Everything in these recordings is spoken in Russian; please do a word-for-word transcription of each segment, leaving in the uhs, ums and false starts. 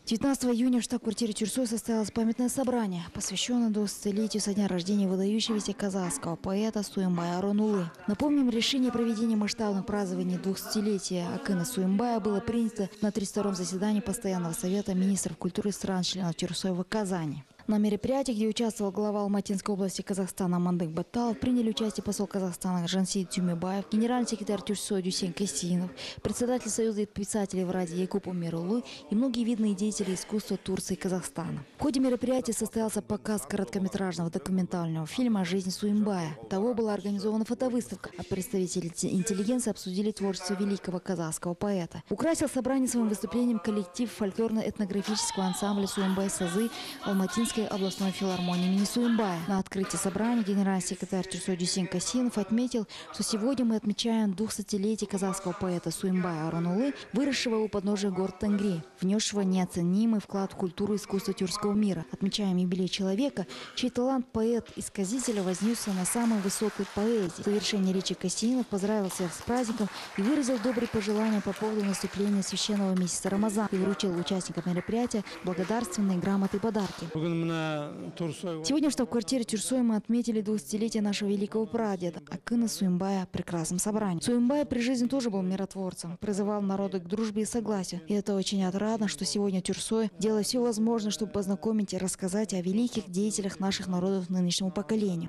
девятнадцатого июня в штаб-квартире Тюрсой состоялось памятное собрание, посвященное двухсотлетию со дня рождения выдающегося казахского поэта Суимбая Аронулы. Напомним, решение проведения масштабных празднований двухсотлетия Акына Суимбая было принято на тридцать втором заседании Постоянного совета министров культуры стран-членов Тюрсой в Казани. На мероприятии, где участвовал глава Алматинской области Казахстана Амандык Баталов, приняли участие посол Казахстана Жансейд Тюмебаев, генеральный секретарь Тюрсой Дюсен Касинов, председатель Союза писателей в Раде Якуб Умирулы и многие видные деятели искусства Турции и Казахстана. В ходе мероприятия состоялся показ короткометражного документального фильма о жизни Суимбая. Того была организована фотовыставка, а представители интеллигенции обсудили творчество великого казахского поэта. Украсил собрание своим выступлением коллектив фольклорно-этнографического ансамбля Суимбай Сазы Алматинской областной филармонии имени Суимбая. На открытии собрания генеральный секретарь Тюрсой Дюсен Касинов отметил, что сегодня мы отмечаем двухсотлетие казахского поэта Суимбая Аронулы, выросшего у подножия гор Тенгри, внесшего неоценимый вклад в культуру и искусство тюркского мира. Отмечаем юбилей человека, чей талант поэт-исказителя вознесся на самые высоты поэзии. В завершении речи Касинов поздравил всех с праздником и выразил добрые пожелания по поводу наступления священного месяца Рамазан и вручил участникам мероприятия благодарственные грамоты и подарки. Сегодня в штаб-квартире Тюрсой мы отметили двухсотлетие нашего великого прадеда Акына Суимбая в прекрасном собрании. Суимбай при жизни тоже был миротворцем, призывал народы к дружбе и согласию. И это очень отрадно, что сегодня Тюрсой делает все возможное, чтобы познакомить и рассказать о великих деятелях наших народов нынешнему поколению.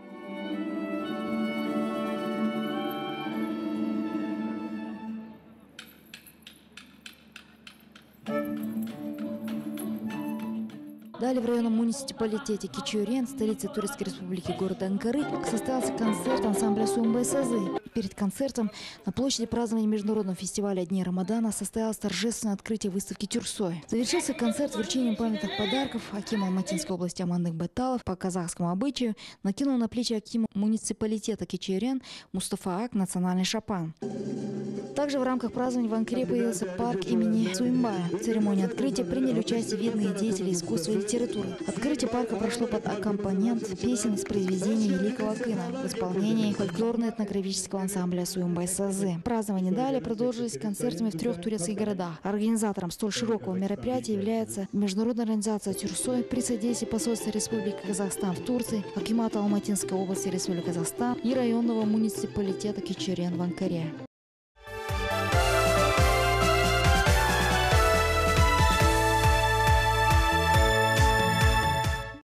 Далее в районном муниципалитете Кичурен, столице Турецкой республики города Анкары, состоялся концерт ансамбля Суимбай Сазы. Перед концертом на площади празднования международного фестиваля Дней Рамадана состоялось торжественное открытие выставки Тюрсой. Завершился концерт вручением памятных подарков. Аким Алматинской области Амандык Баталов по казахскому обычаю накинул на плечи акима муниципалитета Кичурен Мустафа Ак национальный шапан. Также в рамках празднования в Анкаре появился парк имени Суимбая. В церемонии открытия приняли участие видные деятели искусства и литературы. Открытие парка прошло под аккомпанемент песен из произведений великого Акына в исполнении фольклорно-этнографического ансамбля Суимбай Сазы. Празднования далее продолжились концертами в трех турецких городах. Организатором столь широкого мероприятия является международная организация Тюрсой при содействии посольства Республики Казахстан в Турции, акимата Алматинской области Республики Казахстан и районного муниципалитета Кичурен в Анкаре.